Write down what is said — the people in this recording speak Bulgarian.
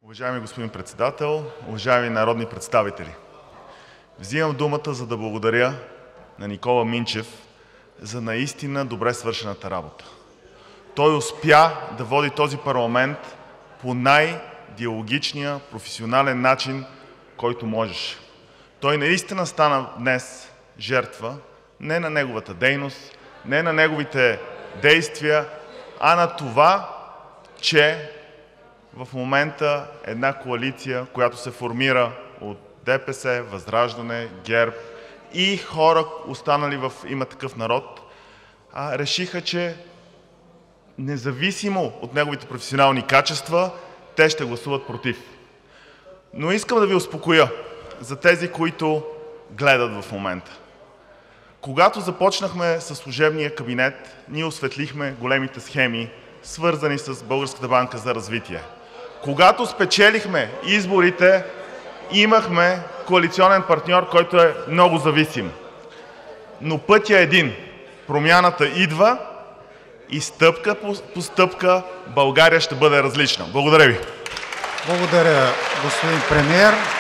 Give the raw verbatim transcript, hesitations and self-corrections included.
Уважаеми господин председател, уважаеми народни представители! Взимам думата, за да благодаря на Никола Минчев за наистина добре свършената работа. Той успя да води този парламент по най-диалогичния, професионален начин, който можеше. Той наистина стана днес жертва не на неговата дейност, не на неговите действия, а на това, че в момента една коалиция, която се формира от ДПС, ВЪЗРАЖДАНЕ, ГЕРБ и хора, останали в „Има такъв народ“, решиха, че независимо от неговите професионални качества, те ще гласуват против. Но искам да ви успокоя за тези, които гледат в момента. Когато започнахме със служебния кабинет, ние осветлихме големите схеми, свързани с Българската банка за развитие. Когато спечелихме изборите, имахме коалиционен партньор, който е много зависим. Но пътят е един. Промяната идва и стъпка по стъпка България ще бъде различна. Благодаря ви. Благодаря, господин премиер.